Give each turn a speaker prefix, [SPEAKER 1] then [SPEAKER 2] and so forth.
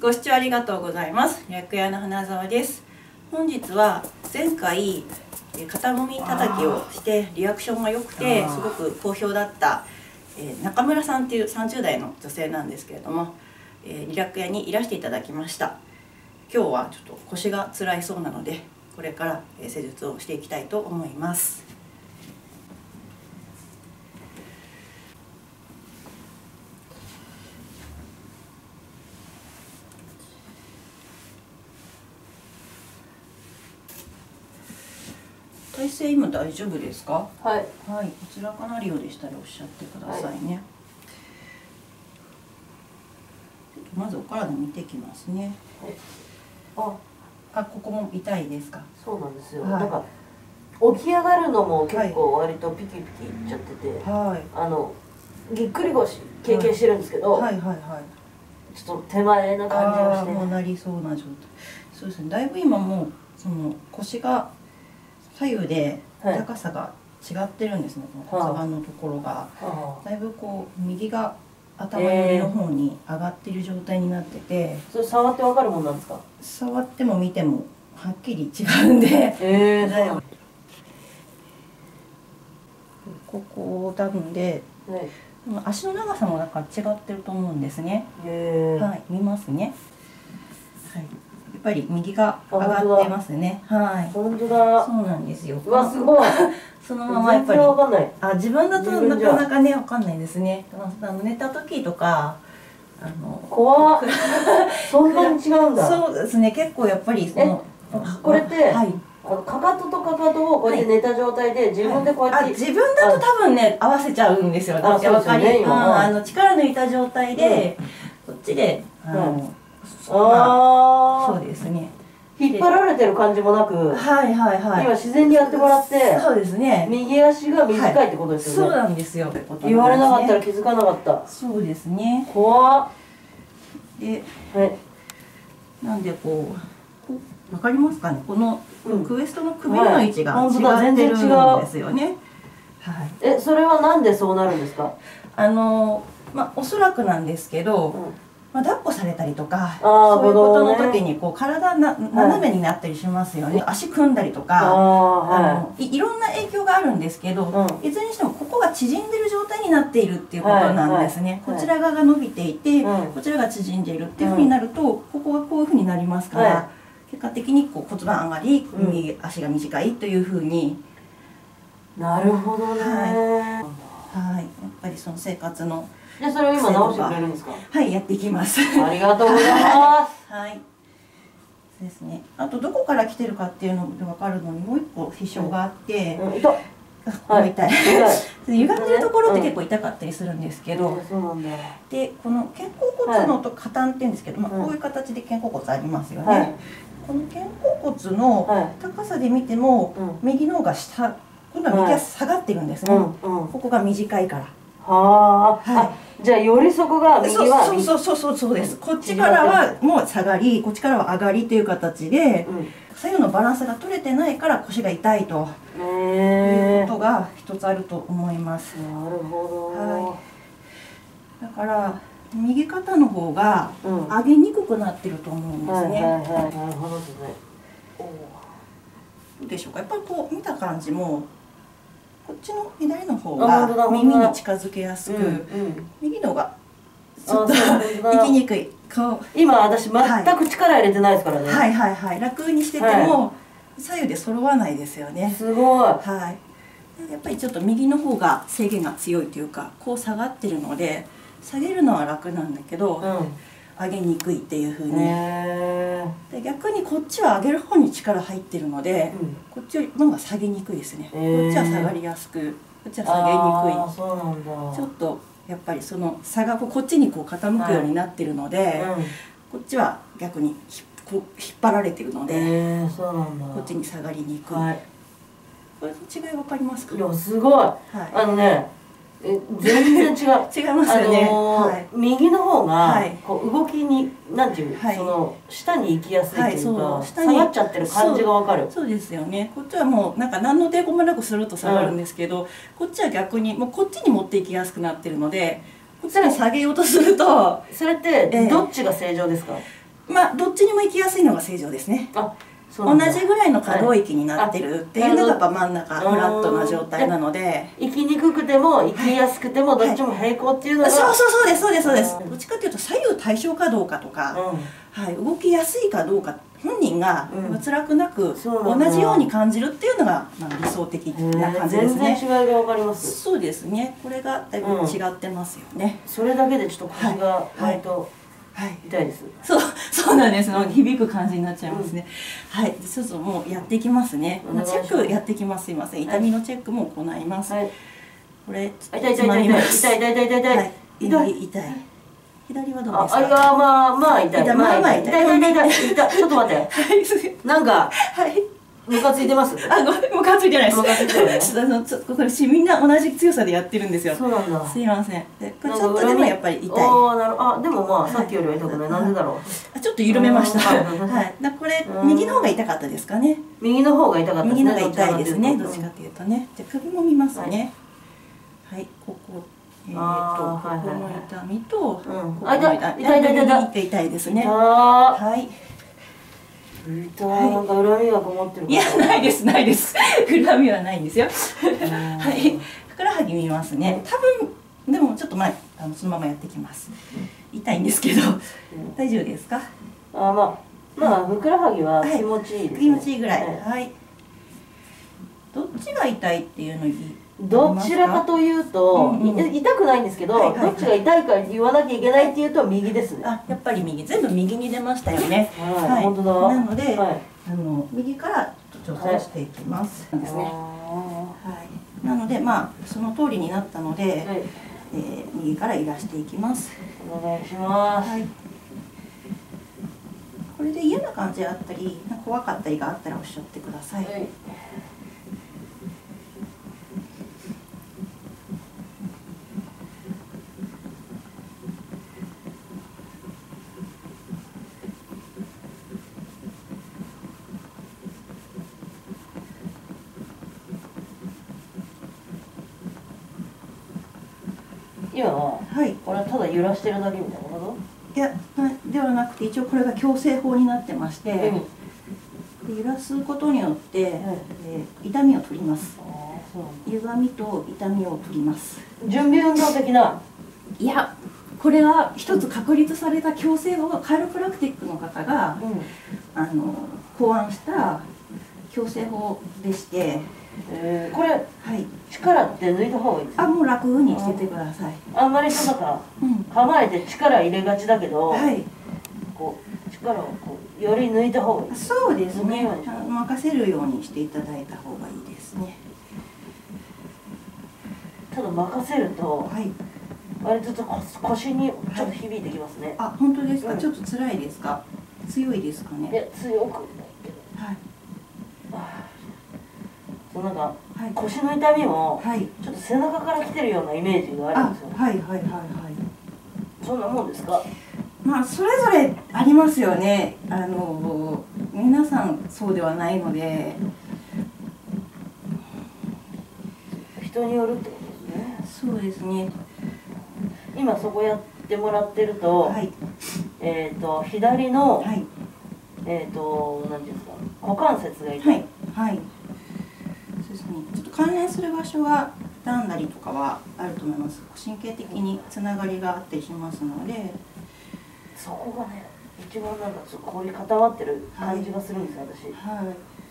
[SPEAKER 1] ご視聴ありがとうございます。薬屋の花澤です。本日は前回肩もみ叩きをしてリアクションが良くてすごく好評だった中村さんっていう30代の女性なんですけれども、リラク屋にいらしていただきました。今日はちょっと腰が辛いそうなので、これから施術をしていきたいと思います。体勢今大丈夫ですか？
[SPEAKER 2] はい。
[SPEAKER 1] はい、お辛くなるようでしたらおっしゃってくださいね。まずお体見ていきますね。
[SPEAKER 2] はい、
[SPEAKER 1] ここも痛いですか？
[SPEAKER 2] そうなんですよ。
[SPEAKER 1] はい、
[SPEAKER 2] なんか起き上がるのも結構割とピキピキいっちゃってて、はい、ぎっくり腰経験してるんですけど、はいはいはい、ちょっと手前な感じがして、
[SPEAKER 1] もうなりそうな状態。そうですね。だいぶ今もうその腰が左右で高さが違ってるんですね。この骨盤のところが、だいぶこう右が頭寄りの方に上がっている状態になってて、
[SPEAKER 2] それ触ってわかるもんなんですか？
[SPEAKER 1] 触っても見てもはっきり違うんで、ここ多分で、足の長さもだから違ってると思うんですね。はい、見ますね。はい、やっぱり右が上がってますね。はい。
[SPEAKER 2] 本当だ。
[SPEAKER 1] そうなんですよ。
[SPEAKER 2] うわ、すごい。
[SPEAKER 1] そのままやっぱり。
[SPEAKER 2] 全然わかんない。
[SPEAKER 1] 自分だとなかなかね、わかんないですね。寝た時とか。
[SPEAKER 2] 怖っ。そんなに違うんだ。
[SPEAKER 1] そうですね。結構やっぱり
[SPEAKER 2] これって。かかととかかとをこうやって寝た状態で自分でこうやって、
[SPEAKER 1] 自分だと多分ね合わせちゃうんですよ。だって分かり、力抜いた状態でこっちでそうですね。
[SPEAKER 2] 引っ張られてる感じもなく、今自然にやってもらって、そうですね。右足が短いってことですよね。
[SPEAKER 1] そうなんですよ。
[SPEAKER 2] 言われなかったら気づかなかった。
[SPEAKER 1] そうですね。
[SPEAKER 2] 怖っ。
[SPEAKER 1] で、なんでこうわかりますかね。このクエストの首の位置が違ってるんですよね。はい。
[SPEAKER 2] それはなんでそうなるんですか？
[SPEAKER 1] おそらくなんですけど、抱っこされたりとか、そういうことの時にこう体斜めになったりしますよね。足組んだりとか、いろんな影響があるんですけど、いずれにしてもここが縮んでる状態になっているっていうことなんですね。こちら側が伸びていて、こちらが縮んでいるっていうふうになると、ここがこういうふうになりますから、結果的にこう骨盤上がり、右足が短いというふうに。
[SPEAKER 2] なるほどね。
[SPEAKER 1] はい、やっぱりその生活の。
[SPEAKER 2] で、それを今直してくれるんですか？
[SPEAKER 1] はい、やっていきます。
[SPEAKER 2] ありがとうございます。
[SPEAKER 1] はい。ですね。あとどこから来てるかっていうので分かるのにもう一個支障があって、痛い。歪んでるところって結構痛かったりするんですけど、でこの肩甲骨の下端っていうんですけど、こういう形で肩甲骨ありますよね。この肩甲骨の高さで見ても右の方が下、今度は右が下がってるんですね。ここが短いから。
[SPEAKER 2] じゃあよりそこが右は
[SPEAKER 1] そうです。こっちからはもう下がり、こっちからは上がりという形で、左右のバランスが取れてないから腰が痛いということが一つあると思います。
[SPEAKER 2] なるほど。
[SPEAKER 1] だから右肩の方が上げにくくなってると思うんですね。
[SPEAKER 2] なるほどですね。
[SPEAKER 1] どうでしょうか。やっぱりこう見た感じも。こっちの左の方が耳に近づけやすく、右のがちょっと行きにくい。
[SPEAKER 2] 今私全く力入れてないですからね。
[SPEAKER 1] 楽にしてても左右で揃わないですよね。
[SPEAKER 2] すごい。
[SPEAKER 1] やっぱりちょっと右の方が制限が強いというか、こう下がってるので下げるのは楽なんだけど、上げにくいっていう風に。で逆にこっちは上げる方に力入ってるので、こっちの方が下げにくいですね。こっちは下がりやすく、こっちは下げにくい。
[SPEAKER 2] そうなんだ。
[SPEAKER 1] ちょっとやっぱりその差がこっちにこう傾くようになってるので、こっちは逆に引っ張られてるので、こっちに下がりにくい。これの違いわかりますか？
[SPEAKER 2] いや、すごい。全然違う。
[SPEAKER 1] 違いますよね。
[SPEAKER 2] 右の方がこう動きになんていうその下に行きやすいというか、下がっちゃってる感じがわかる。
[SPEAKER 1] そうですよね。こっちはもうなんか何の抵抗もなくすると下がるんですけど、こっちは逆にもうこっちに持っていきやすくなってるので、こっちに下げようとすると。
[SPEAKER 2] それってどっちが正常ですか？
[SPEAKER 1] まあどっちにも行きやすいのが正常ですね。同じぐらいの可動域になってるっていうのがやっぱ真ん中フラットな状態なので、
[SPEAKER 2] 行きにくくても行きやすくてもどっちも平行っていうのが、
[SPEAKER 1] そうです。どっちかっていうと左右対称かどうかとか、動きやすいかどうか、本人が辛くなく同じように感じるっていうのが理想的な感じですね。
[SPEAKER 2] 全然違いが分かります。
[SPEAKER 1] そうですね。これがだいぶ違ってますよね。
[SPEAKER 2] それだけでちょっと腰が割と痛いです。
[SPEAKER 1] そうなんです。響く感じになっちゃいますね。はい、ちょっともうやっていきますね。チェックやっていきます。すいません。痛みのチェックも行います。これ
[SPEAKER 2] 痛い。
[SPEAKER 1] 左はどうですか？
[SPEAKER 2] まあ痛い。ちょっと待って。なんかムカついてます。
[SPEAKER 1] ムカついてないです。これみんな同じ強さでやってるんですよ。
[SPEAKER 2] そうなんだ。
[SPEAKER 1] すいません。ちょっとでもやっぱり痛い。
[SPEAKER 2] でもまあさっきよりは痛くない。なんでだろ
[SPEAKER 1] う。ちょっと緩めました。はい。これ右の方が痛かったですかね。
[SPEAKER 2] 右の方が痛かったですね。
[SPEAKER 1] 右の方が痛いですね。どっちかっていうとね。じゃ首も見ますね。はい。ここの痛みとここの痛いですね。はい。
[SPEAKER 2] なんか恨みがこもってる。
[SPEAKER 1] いや、ないです。恨みはないんですよ。はい。ふくらはぎ見ますね。多分でもちょっとそのままやってきます。痛いんですけど、大丈夫ですか？
[SPEAKER 2] まあふくらはぎは気持ちいいです。
[SPEAKER 1] 気持ちいいぐらい。はい。どっちが痛いっていうのに。
[SPEAKER 2] どちらかというと、痛くないんですけど、どっちが痛いか言わなきゃいけないっていうと右ですね。
[SPEAKER 1] やっぱり右、全部右に出ましたよね。
[SPEAKER 2] 本当だ。
[SPEAKER 1] なので、右から調整していきますですね。なのでその通りになったので、右からいらしていきます。
[SPEAKER 2] お願いします。
[SPEAKER 1] これで嫌な感じあったり、怖かったりがあったらおっしゃってください。
[SPEAKER 2] 今は、これはただ揺らしてるだけみたいなこと？
[SPEAKER 1] いや、ではなくて一応これが矯正法になってまして、揺らすことによって痛みを取ります。歪みと痛みを取ります。
[SPEAKER 2] 準備運動的な？
[SPEAKER 1] いや、これは一つ確立された矯正法がカイロプラクティックの方が考案した矯正法でして。
[SPEAKER 2] これ、力って抜いた方がいいですか？
[SPEAKER 1] もう楽にしててください。
[SPEAKER 2] あんまり構えて力入れがちだけど、こう力をより抜いた方がいい。
[SPEAKER 1] そうですね。任せるようにしていただいた方がいいですね。
[SPEAKER 2] ただ任せると、割と腰にちょっと響いてきますね。
[SPEAKER 1] 本当ですか？ちょっと辛いですか？強いですかね？
[SPEAKER 2] いや、強くないけど。なんか腰の痛みもちょっと背中から来てるようなイメージがあるんですよ。そんなもんですか？
[SPEAKER 1] それぞれありますよね。皆さんそうではないので、
[SPEAKER 2] 人によるってことですね。
[SPEAKER 1] そうですね。
[SPEAKER 2] 今そこやってもらってると、左のなんていうんですか、股関節が痛い。ちょっと関連する場所が傷んだりとかはあると思います。神経的につながりがあったりしますので、 そこがね、一番なんか凝り固まってる感じがするんですよ、私。